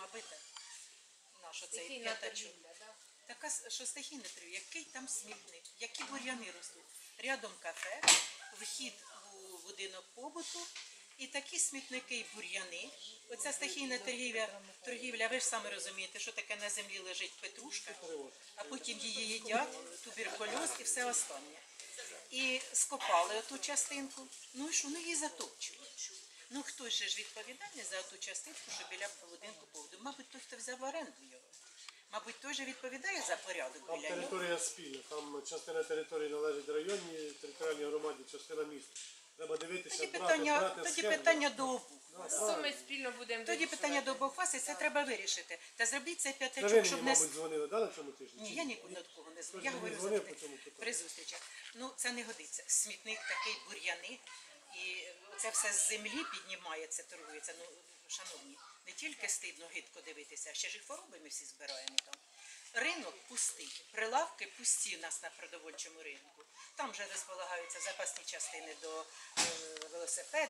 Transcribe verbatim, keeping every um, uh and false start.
робити наш оцей Стихійна п'ятачок. торгівля, да? Така, с- що стихійне торгівля, який там смітник, які бур'яни ростуть. Рядом кафе, вхід у будинок побуту, і такі смітники і бур'яни. Оця стихійна торгівля, торгівля, ви ж самі розумієте, що таке на землі лежить петрушка, а потім її їдять, туберкульоз і все останнє. І скопали оту частинку, ну і що, ну її затопчують. Ну хтось же ж відповідальний за ту частинку, що біля будинку побуту. Мабуть, той, хто взяв в оренду його. Мабуть, той же відповідає за порядок Там біля нього. територія спільна, там частина території належить районній територіальній громаді, частина міста. Треба дивитися, Тоді брати, питання, брати тоді схему. питання до обох. Що ми спільно будемо Тоді питання до обох вас, і це треба вирішити. Та зробіть цей Це ви п'ятачок, мені, щоб не... мабуть, дзвонили, да, на цьому тижні? Ні, я нікуди до такого не дзвоню. Я мені говорю дзвонив завжди по цьому питанню. при зустрічах. Ну, це не годиться. Смітник такий, бур'яни. І це все з землі піднімається, торгується. Ну, шановні, не тільки стидно, гидко дивитися, а ще ж і хвороби ми всі збираємо там. Ринок пустий, прилавки пусті у нас на продовольчому ринку. Там вже розполагаються запасні частини до е, велосипедів.